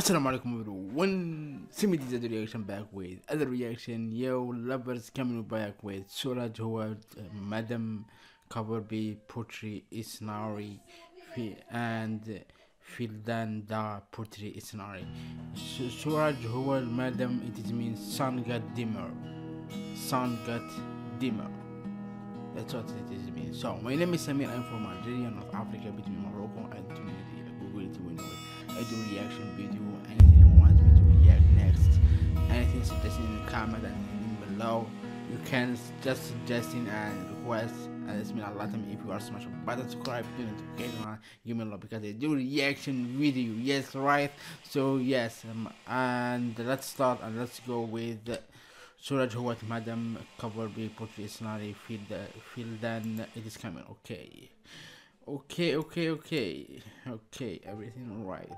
Assalamu alaikum everyone. Samir did the reaction back with other reaction. Yo lovers coming back with SURAJ HUA, MADHAM, cover by Putri, Isnari, and Fildan da Putri, Isnari. SURAJ HUA, MADHAM, it means sun got dimmer. Sun got dimmer. That's what it means. So my name is Samir. I'm from Algeria, North Africa, between Morocco and Tunisia. Google it when you know it. I do reaction video, anything you want me to react next, anything suggested in the comment and in below. You can just suggesting and request, and it's mean a lot to me if you are smash a button, subscribe, do notification on, give me a love because I do reaction video. Yes, right. So yes, and let's start and let's go with SURAJ HUA, MADHAM, cover by Putri, Isnari, Fildan. It is coming. Okay, everything right.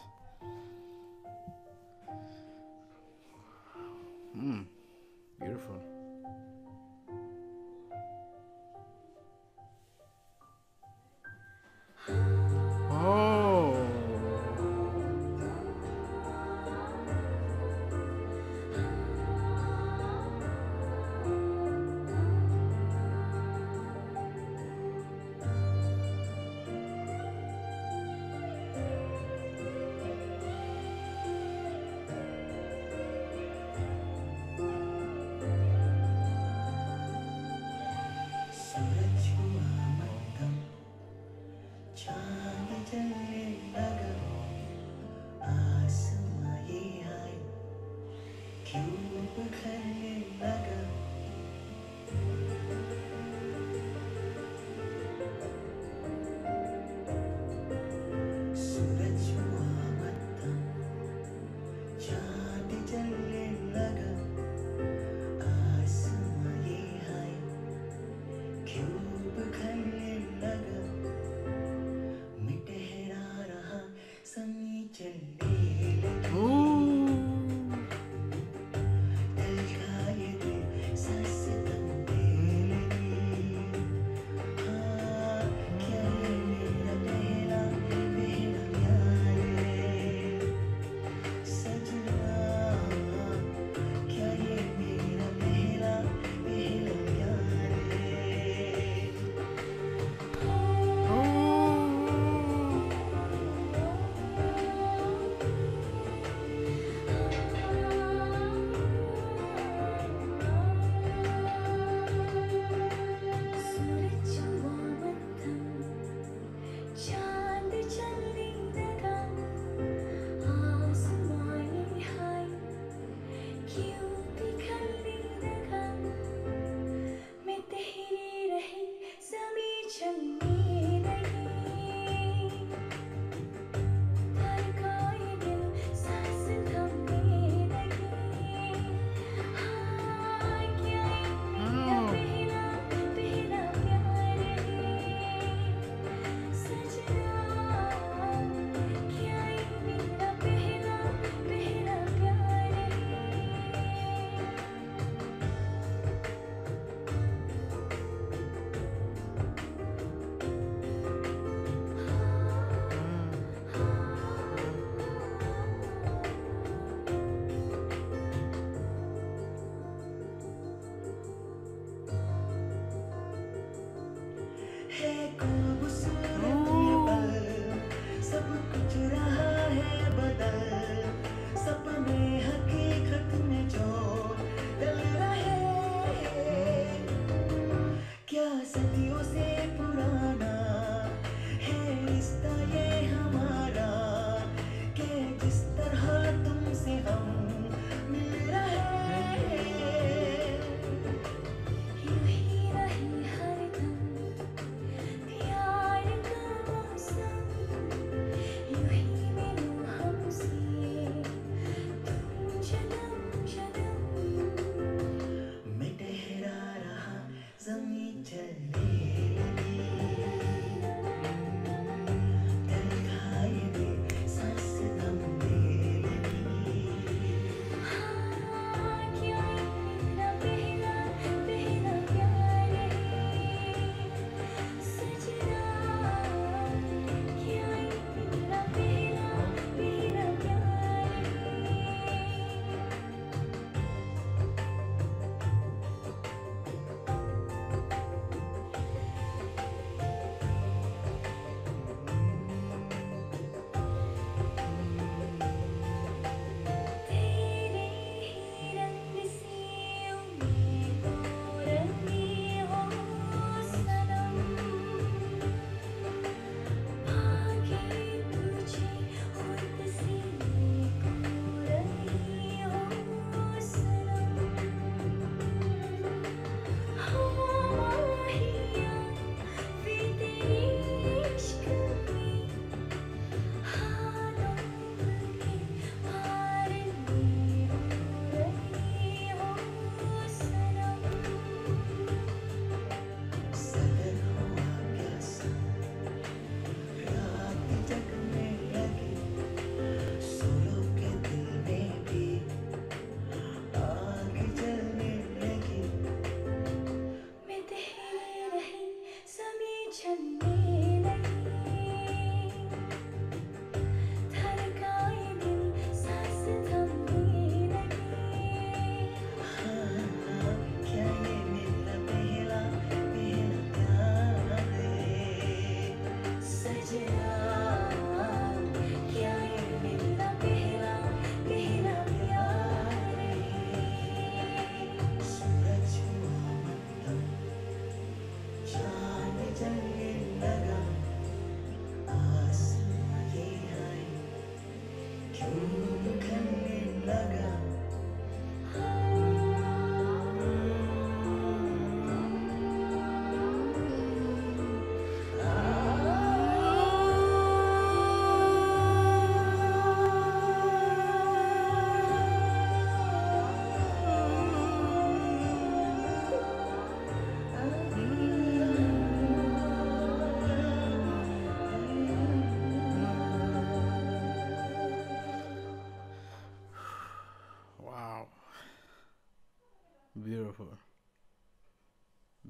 Beautiful. Oh.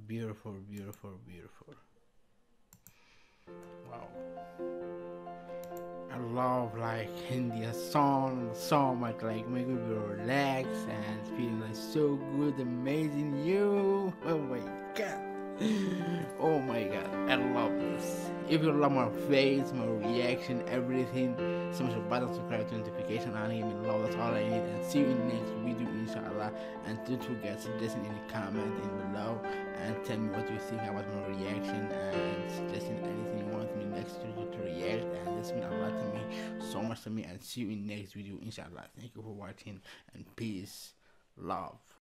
beautiful, beautiful, beautiful. Wow. I love like Hindi song so much, like make me relax and feeling like so good, amazing. You, oh my god, oh my god, I love this. If you love my face, my reaction, everything, so much button, subscribe to notification, and give me love. That's all I need. And see you in the next video, inshallah. And don't forget to listen in the comment in below and tell me what you think about my reaction and suggesting anything you want me next to react. And this means a lot to me, so much to me. And see you in the next video, inshallah. Thank you for watching and peace, love.